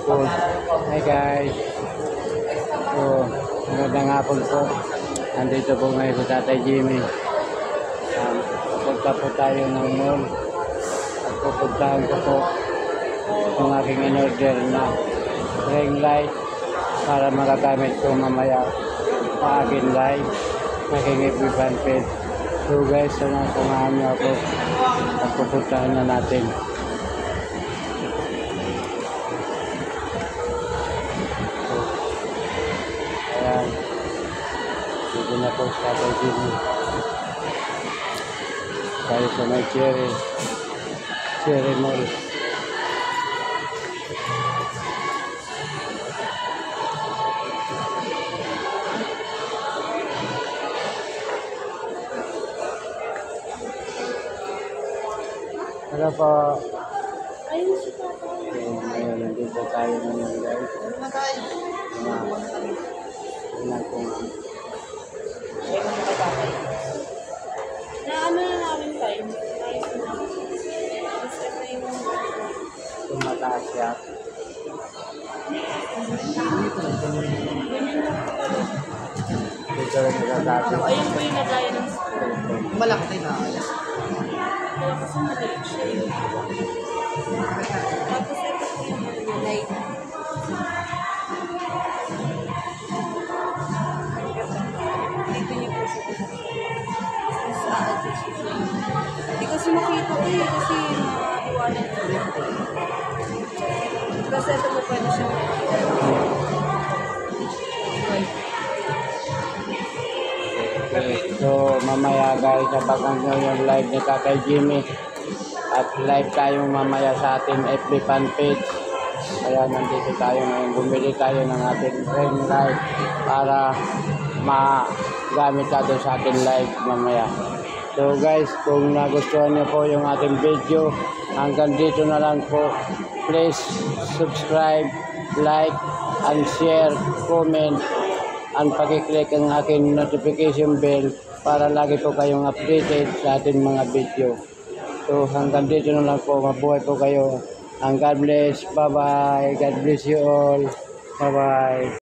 po. Hi guys. So, magandang hapon po. Nandito po ngayon sa Tatay Jimmy. Pupunta po tayo ng mall. At pupuntahan ko po ang aking in-order na ring light para magagamit ko mamaya sa aking live aking FB fan page. So guys, samahan niyo ako at pupuntahan na natin. Ayan, dito na po sa Tatay Jimmy. Tayo sa may Cherry Mall. Hello po. Ngayon, nandito tayo ngayon guys. Tingnan ko nga. Na ano na namin tayo? Tumataas siya. Dito rin nagagabi. Ayun po yung nagaya ng school. Malaki na ayos. Kaya kasi maliit siya yun. Tapos ito po yung light. Dito niyo po siya. Sa adjustment. Hindi kasi makita ko eh. Kasi maiwanan ko. Kasi ito po pwede siyang Okay, so mamaya guys, abangan nyo yung live ni Tatay Jimmy at live tayo mamaya sa ating FB fan page. Kaya nandito tayo ngayon, bumili tayo ng ating ring light para magamit natin sa ating live mamaya. So guys, kung nagustuhan nyo po yung ating video, hanggang dito na lang po. Please subscribe, like, and share, comment, and pag-click ang aking notification bell para lagi po kayong updated sa ating mga video. So hanggang dito na lang po. Mabuhay po kayo. And God bless. Bye-bye. God bless you all. Bye-bye.